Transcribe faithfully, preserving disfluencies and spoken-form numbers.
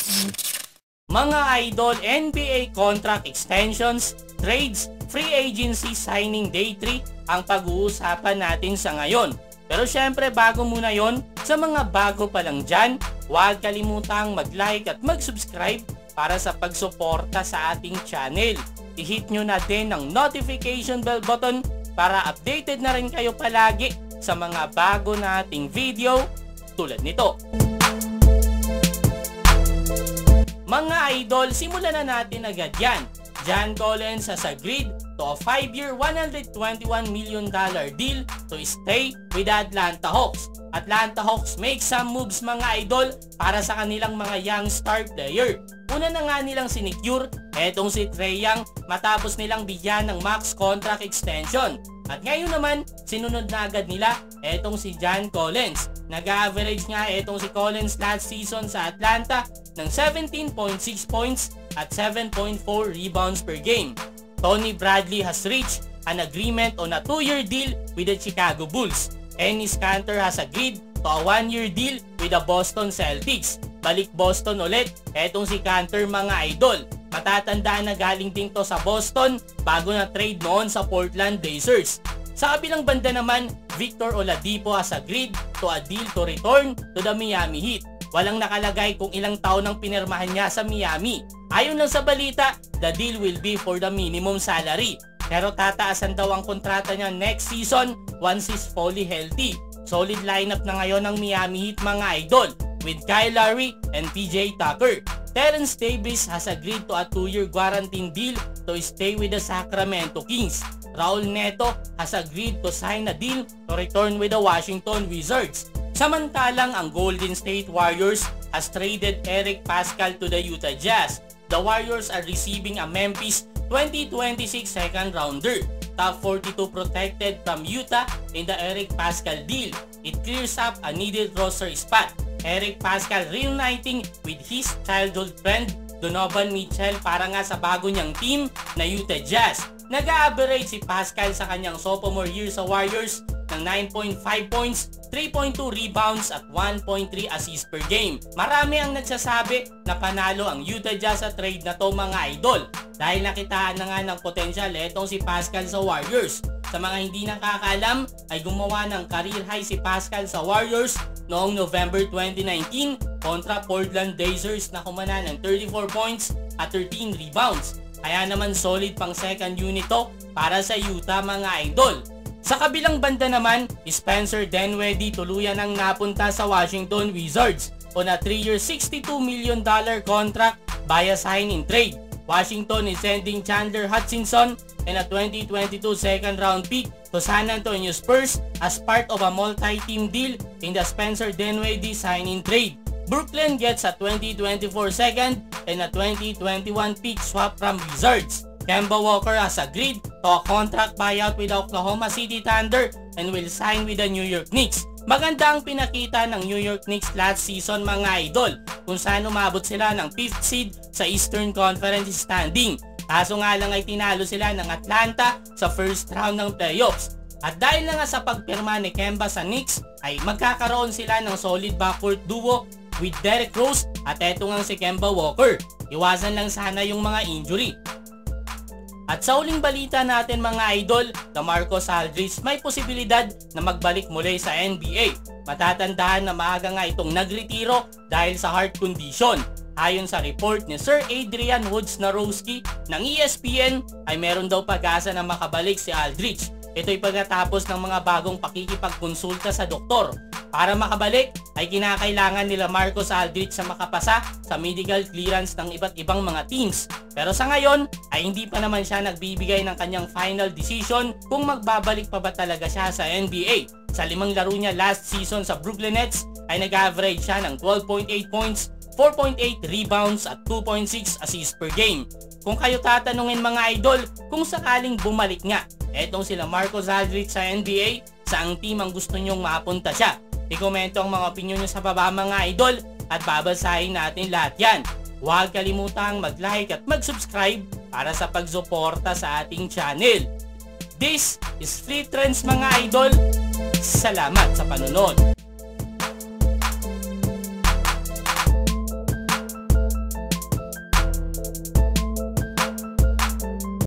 Mga idol, N B A contract extensions, trades, free agency signing day three ang pag-uusapan natin sa ngayon. Pero syempre bago muna yon, sa mga bago pa lang dyan, huwag kalimutang mag-like at mag-subscribe para sa pagsuporta sa ating channel. I-hit nyo na din ang notification bell button para updated na rin kayo palagi sa mga bago nating video tulad nito. Mga idol, simulan na natin agad yan. John Collins has agreed to a five year, one hundred twenty-one million dollar deal to stay with the Atlanta Hawks. Atlanta Hawks make some moves mga idol para sa kanilang mga young star player. Una na nga nilang sinecure etong si Trae Young matapos nilang bigyan ng max contract extension. At ngayon naman, sinunod na agad nila etong si John Collins. Nag-average nga etong si Collins last season sa Atlanta ng seventeen point six points at seven point four rebounds per game. Tony Bradley has reached an agreement on a two year deal with the Chicago Bulls. Enes Kanter has agreed to a one year deal with the Boston Celtics. Balik Boston ulit etong si Kanter mga idol. Matatandaan na galing din to sa Boston bago na trade noon sa Portland Blazers. Sa kabilang banda naman, Victor Oladipo has agreed to a deal to return to the Miami Heat. Walang nakalagay kung ilang taon ang pinirmahan niya sa Miami. Ayon lang sa balita, the deal will be for the minimum salary. Pero tataasan daw ang kontrata niya next season once he's fully healthy. Solid lineup na ngayon ng Miami Heat mga idol with Kyle Lowry and P J Tucker. Terence Davis has agreed to a two year guaranteed deal to stay with the Sacramento Kings. Raul Neto has agreed to sign a deal to return with the Washington Wizards. Samantalang ang Golden State Warriors has traded Eric Pascal to the Utah Jazz. The Warriors are receiving a Memphis twenty twenty-six second rounder. Top forty-two protected from Utah in the Eric Pascal deal. It clears up a needed roster spot. Eric Pascal reuniting with his childhood friend Donovan Mitchell para nga sa bago niyang team na Utah Jazz. Nag-a-average si Pascal sa kanyang sophomore year sa Warriors ng nine point five points, three point two rebounds at one point three assists per game. Marami ang nagsasabi na panalo ang Utah Jazz sa trade na to mga idol dahil nakitaan na nga ng potensyal etong si Pascal sa Warriors. Sa mga hindi nakakaalam ay gumawa ng career high si Pascal sa Warriors noong November twenty nineteen kontra Portland Blazers na kumana ng thirty-four points at thirteen rebounds. Kaya naman solid pang second unit to para sa Utah mga idol. Sa kabilang banda naman, Spencer Dinwiddie tuluyan ang napunta sa Washington Wizards on a three year, sixty-two million dollar contract via sign-in trade. Washington is sending Chandler Hutchinson and a twenty twenty-two second round pick to San Antonio Spurs as part of a multi-team deal in the Spencer Dinwiddie sign-in trade. Brooklyn gets a twenty twenty-four second and a twenty twenty-one pick swap from Wizards. Kemba Walker has agreed to a contract buyout with the Oklahoma City Thunder and will sign with the New York Knicks. Maganda ang pinakita ng New York Knicks last season mga idol kung saan umabot sila ng fifth seed sa Eastern Conference standing. Kaso nga lang ay tinalo sila ng Atlanta sa first round ng playoffs. At dahil na nga sa pagpirma ni Kemba sa Knicks ay magkakaroon sila ng solid backcourt duo with Derrick Rose at eto nga si Kemba Walker. Iwasan lang sana yung mga injury. At sa uling balita natin mga idol, LaMarcus Aldridge may posibilidad na magbalik muli sa N B A. Matatandaan na maaga nga itong nagretiro dahil sa heart condition. Ayon sa report ni Sir Adrian Wojnarowski ng E S P N ay meron daw pag-asa na makabalik si Aldridge. Ito'y pagkatapos ng mga bagong pakikipagkonsulta sa doktor. Para makabalik ay kinakailangan nila Marcus Aldridge sa makapasa sa medical clearance ng iba't ibang mga teams. Pero sa ngayon ay hindi pa naman siya nagbibigay ng kanyang final decision kung magbabalik pa ba talaga siya sa N B A. Sa limang laro niya last season sa Brooklyn Nets ay nag-average siya ng twelve point eight points, four point eight rebounds at two point six assists per game. Kung kayo tatanungin mga idol kung sakaling bumalik nga etong sila Marcus Aldridge sa N B A, saang team ang gusto nyong mapunta siya? I-komento ang mga opinion nyo sa baba mga idol at babasahin natin lahat yan. Huwag kalimutang mag-like at mag-subscribe para sa pagsuporta sa ating channel. This is Free Trends mga idol. Salamat sa panonood.